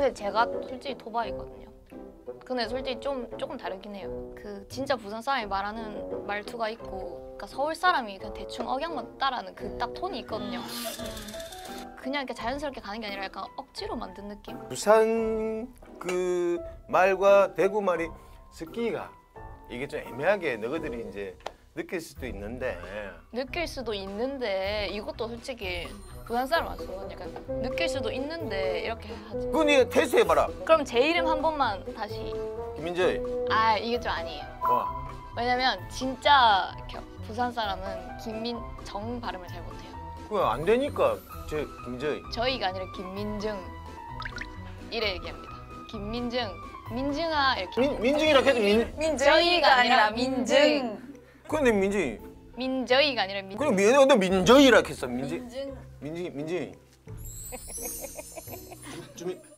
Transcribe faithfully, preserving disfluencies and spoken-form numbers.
근데 제가 솔직히 토박이거든요. 근데 솔직히 좀 조금 다르긴 해요. 그 진짜 부산 사람이 말하는 말투가 있고, 그러니까 서울 사람이 그냥 대충 억양만 따라하는 그 딱 톤이 있거든요. 그냥 이렇게 자연스럽게 가는 게 아니라 약간 억지로 만든 느낌? 부산 그 말과 대구 말이 섞기가 이게 좀 애매하게 너희들이 이제 느낄 수도 있는데 느낄 수도 있는데 이것도 솔직히 부산 사람 안 쓰거든요. 약간 느낄 수도 있는데 이렇게 하지. 그거 네가 테스트해봐라. 그럼 제 이름 한 번만 다시. 김민저이. 아 이게 좀 아니에요. 어. 왜냐면 진짜 이렇게 부산 사람은 김민정 발음을 잘 못해요. 그거 안 되니까 저 김저이. 저희가 아니라 김민정 이래 얘기합니다. 김민정, 민증아 이렇게. 민 민증이라 해도 민. 민저이가 아니라 민증. 근데 민증이. 민저이가 아니라 민증. 그럼 민, 너 민저이라 했어 민증. 민증. 민증이 민증이. 주민.